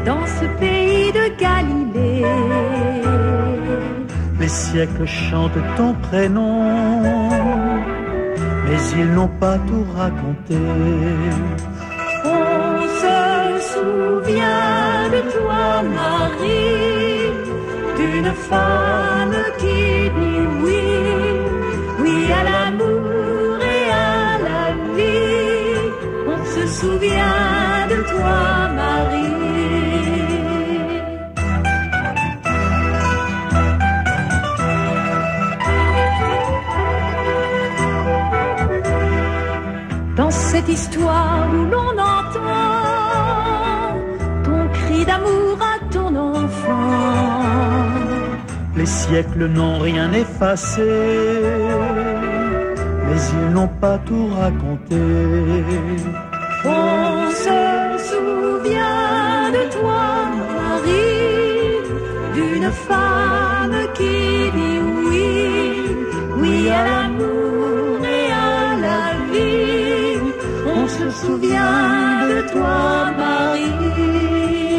dans ce pays de Galilée. Les siècles chantent ton prénom, mais ils n'ont pas tout raconté. On se souvient de toi, Marie, d'une femme qui dit oui, oui à l'amour et à la vie. On se souvient de toi, Marie. Dans cette histoire où l'on entend ton cri d'amour à ton enfant, les siècles n'ont rien effacé, mais ils n'ont pas tout raconté. On se souvient de toi, Marie, d'une femme qui dit oui, oui à l'amour et à la vie. On se souvient de toi, Marie.